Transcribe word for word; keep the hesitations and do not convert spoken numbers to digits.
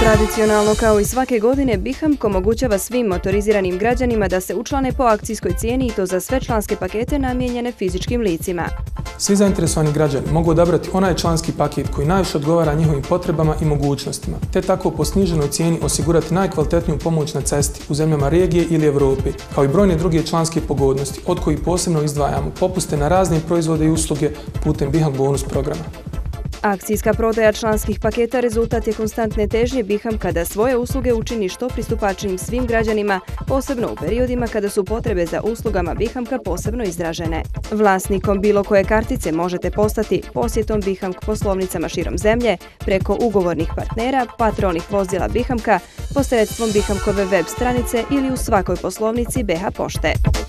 Tradicionalno kao i svake godine Bihamk omogućava svim motoriziranim građanima da se učlane po akcijskoj cijeni i to za sve članske pakete namijenjene fizičkim licima. Svi zainteresovani građani mogu odabrati onaj članski paket koji najviše odgovara njihovim potrebama i mogućnostima, te tako po sniženoj cijeni osigurati najkvalitetniju pomoć na cesti u zemljama regije ili Europe, kao i brojne druge članske pogodnosti, od kojih posebno izdvajamo popuste na razne proizvode i usluge putem Bihamk bonus programa. Akcijska prodaja članskih paketa rezultat je konstantne težnje Bihamka da svoje usluge učini što pristupačnim svim građanima, posebno u periodima kada su potrebe za uslugama Bihamka posebno izražene. Vlasnikom bilo koje kartice možete postati posjetom Bihamk poslovnicama širom zemlje, preko ugovornih partnera, patronih vozila Bihamka, posredstvom Bihamkove web stranice ili u svakoj poslovnici B H pošte.